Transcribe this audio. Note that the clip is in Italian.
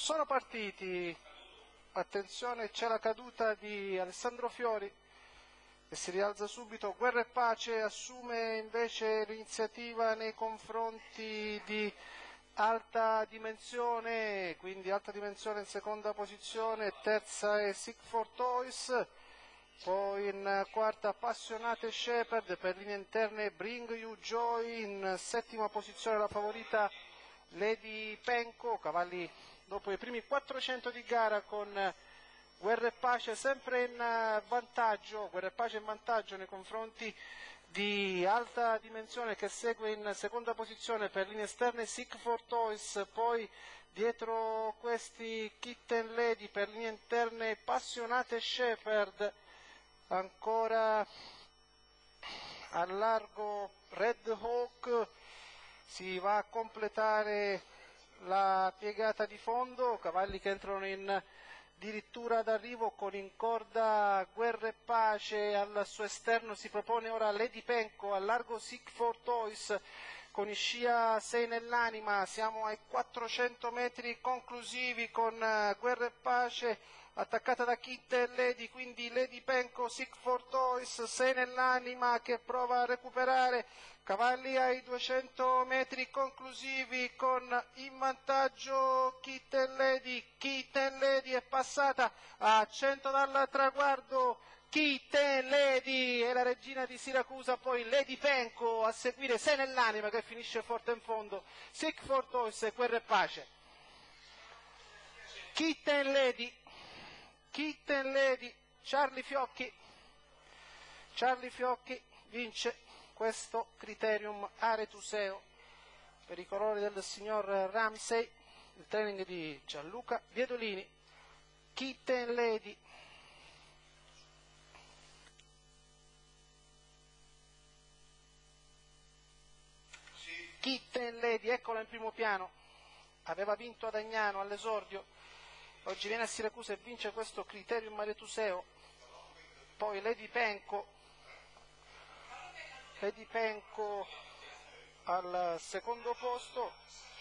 Sono partiti, attenzione, c'è la caduta di Alessandro Fiori che si rialza subito. Guerra e Pace assume invece l'iniziativa nei confronti di Alta Dimensione, quindi Alta Dimensione in seconda posizione, terza è Seek for Toys, poi in quarta Appassionate Shepherd, per linee interne Bring You Joy, in settima posizione la favorita Lady Penco, cavalli dopo i primi 400 di gara con Guerra e Pace sempre in vantaggio, Guerra e Pace in vantaggio nei confronti di Alta Dimensione che segue in seconda posizione, per linee esterne Seek for Toys, poi dietro questi Kitten Lady, per linee interne Passionate Shepherd, ancora a largo Red Hawk. Si va a completare la piegata di fondo, cavalli che entrano in addirittura d'arrivo con in corda Guerra e Pace, al suo esterno si propone ora Lady Penco, a largo Seek for Toys con i scia 6 nell'anima. Siamo ai 400 metri conclusivi con Guerra e Pace attaccata da Kitten Lady, quindi Lady Penco, Seek for Toys, 6 nell'anima che prova a recuperare, cavalli ai 200 metri conclusivi con in vantaggio Kitten Lady. Kitten Lady è passata a 100 dal traguardo, Kitten Lady è la regina di Siracusa, poi Lady Penco a seguire, 6 nell'anima che finisce forte in fondo, Seek for Toys e Guerra e Pace. Kitten Lady, Charlie Fiocchi vince questo Criterium Aretuseo per i colori del signor Ramsey, il training di Gianluca Biedolini. Kitten Lady. Kitten Lady, eccola in primo piano, aveva vinto ad Agnano all'esordio, oggi viene a Siracusa e vince questo Criterium Aretuseo. Poi Lady Penco al secondo posto,